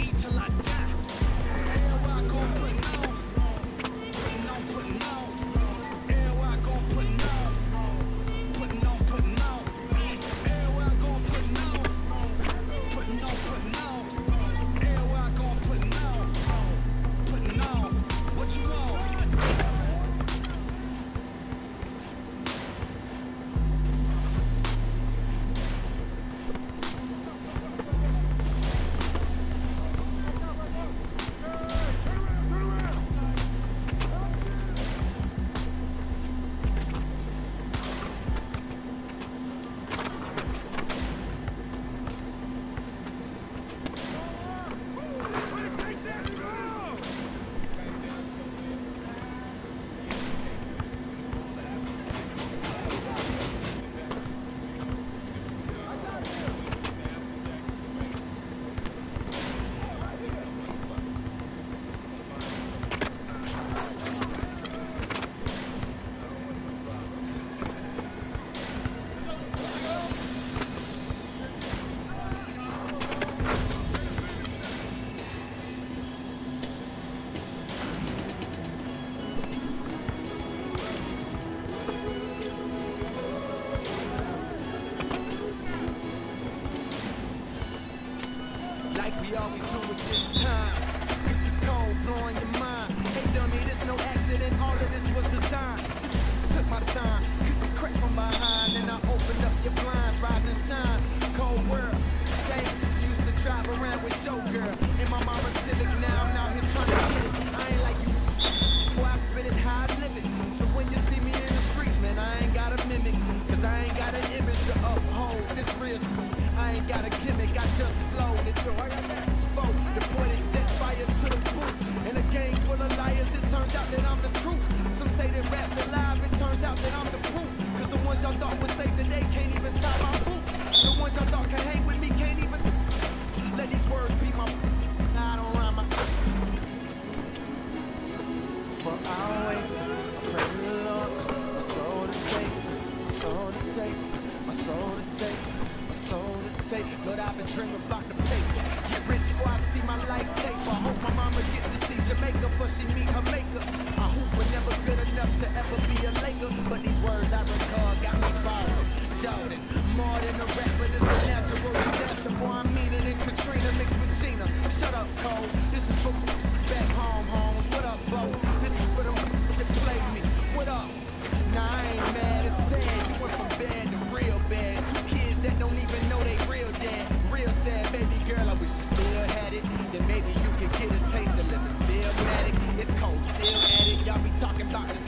me till I die. Everywhere I go, putting on, putting on, putting on. Everywhere I go, putting on, putting on, putting on. Everywhere I go, putting on, putting on, putting on. Everywhere I go, putting on, putting on. What you want? Like we always do at this time. Cold blowing your mind. Hey dummy, this no accident, all of this was designed. Took my time, kicked the crack from behind, and I opened up your blinds, rise and shine. Cold world, same, used to drive around with your girl. In my mama's Civic, now I'm out here trying to get it. I ain't like you, boy, I spit it how I live it. So when you see me in the streets, man, I ain't got a mimic, cause I ain't got an image to uphold. This real sweet, I ain't got a gimmick, I just flowed it. I got that foe, the boy that set fire to the booth. In a game full of liars, it turns out that I'm the truth. Some say that rap's alive, it turns out that I'm the proof. Cause the ones y'all thought would save the day can't even tie my boots. The ones y'all thought can hang with me can't even let these words be my I don't rhyme my for our way. I pray to the Lord, my soul to take, my soul to take, my soul to take, my soul to take. Lord, I've been dreaming about the paper. Get rich before I see my life taper. I hope my mama get to see Jamaica before she meet her maker. I hope we're never good enough to ever be a Laker. But these words I recall got me falling. Jordan, more than a rapper, this a natural disaster. Boy, I'm meaner than Katrina mixed with Gina. Shut up, Cole. This is for back home, homes. What up, Bo? This is for them that play me. What up? Nah, I ain't mad, it's sad. You went from bad to real bad. Two kids that don't even know they real dad. Real sad, baby girl, I wish you still had it. Then maybe you could get a taste of living, feel at it. It's cold, still at it. Y'all be talking about this